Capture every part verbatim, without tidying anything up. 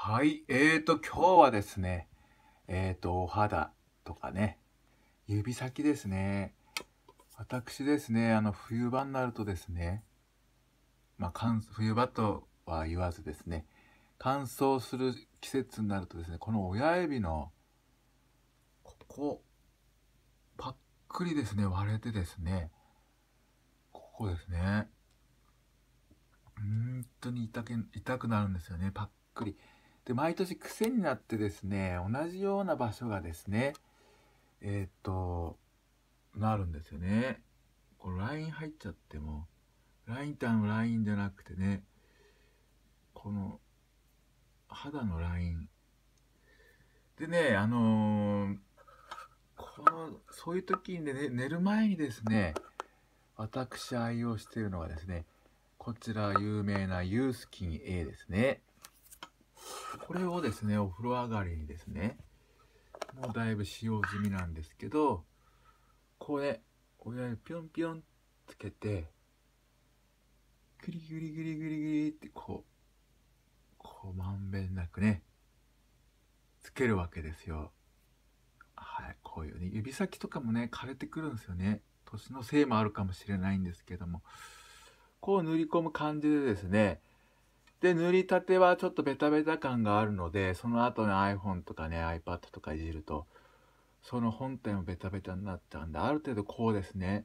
はい、えーと、今日はですね、えーと、お肌とかね、指先ですね。私ですね、あの、冬場になるとですね、まあ、乾冬場とは言わずですね、乾燥する季節になるとですね、この親指の、ここ、パックリですね、割れてですね、ここですね、本当に痛く、痛くなるんですよね、パックリ。で、毎年癖になってですね、同じような場所がですね、えーっと、なるんですよね。このライン入っちゃっても、ラインってあのラインじゃなくてね、この肌のライン。でね、あのーこの、そういう時にね、寝る前にですね、私愛用しているのがですね、こちら有名なユースキン A ですね。これをですね、お風呂上がりにですね、もうだいぶ使用済みなんですけど、こうね、親指ぴょんぴょんつけて、グリグリグリグリグリってこう、こうまんべんなくね、つけるわけですよ。はい、こういうね、指先とかもね、枯れてくるんですよね。年のせいもあるかもしれないんですけども、こう塗り込む感じでですね、で、塗りたてはちょっとベタベタ感があるので、その後の iPhone とかね、iPad とかいじると、その本体もベタベタになっちゃうんで、ある程度こうですね、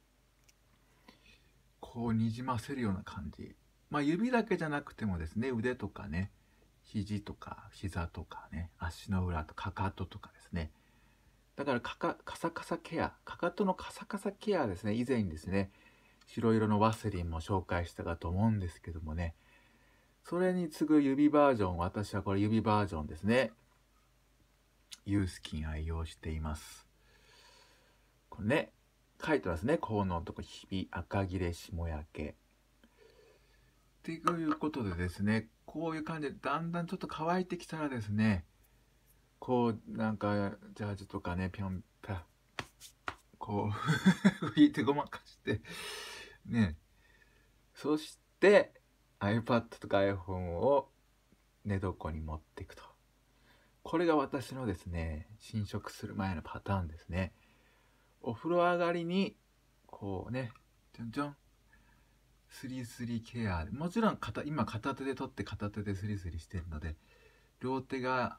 こうにじませるような感じ。まあ指だけじゃなくてもですね、腕とかね、肘とか膝とかね、足の裏とかかととかですね。だからかかカサカサケア、かかとのカサカサケアですね、以前にですね、白色のワセリンも紹介したかと思うんですけどもね、それに次ぐ指バージョン、私はこれ指バージョンですね。ユースキン愛用しています。これね、書いてますね。効能のとこ、ひび、赤切れ、霜焼け。っていうことでですね、こういう感じでだんだんちょっと乾いてきたらですね、こうなんかジャージとかね、ぴょんぴゃこう拭いてごまかしてね、そして iPad とか iPhone を寝床に持っていくと。これが私のですね、侵食する前のパターンですね。お風呂上がりにこうね、ちょんちょんスリスリケア、もちろん片今片手で取って片手でスリスリしてるので、両手が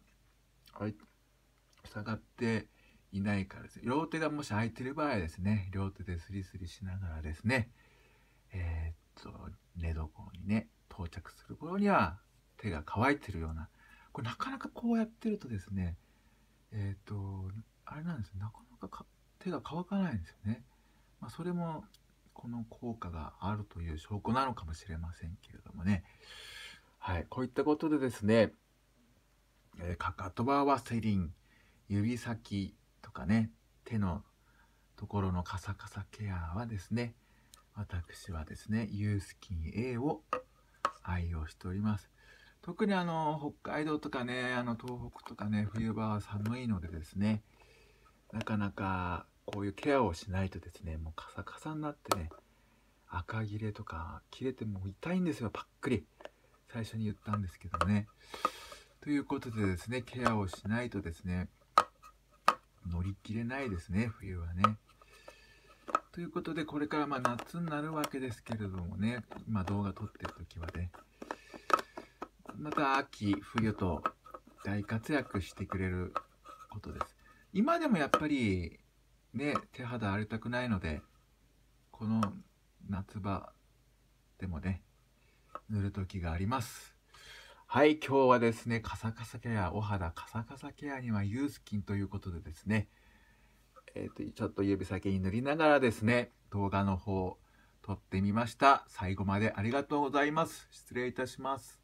下がっていないからですね、両手がもし空いてる場合はですね、両手でスリスリしながらですね、えー、っと寝床にね到着する頃には手が乾いてるような、これなかなかこうやってるとですね、えー、っとあれなんですよ、なかなか手が乾かないんですよね。まあ、それもこの効果があるという証拠なのかもしれませんけれどもね。はい、こういったことでですね、えー、かかとはワセリン、指先とかね、手のところのカサカサケアはですね、私はですね、ユースキン A を愛用しております。特にあの、北海道とかね、あの、東北とかね、冬場は寒いのでですね、なかなかこういうケアをしないとですね、もうカサカサになってね、赤切れとか切れてもう痛いんですよ、パックリ。最初に言ったんですけどね。ということでですね、ケアをしないとですね、乗り切れないですね、冬はね。ということで、これからまあ夏になるわけですけれどもね、今動画撮ってる時はね、また秋、冬と大活躍してくれることです。今でもやっぱりね、手肌荒れたくないので、この夏場でもね、塗る時があります。はい、今日はですね、カサカサケア、お肌カサカサケアにはユースキンということでですね、えーと、ちょっと指先に塗りながらですね、動画の方撮ってみました。最後までありがとうございます。失礼いたします。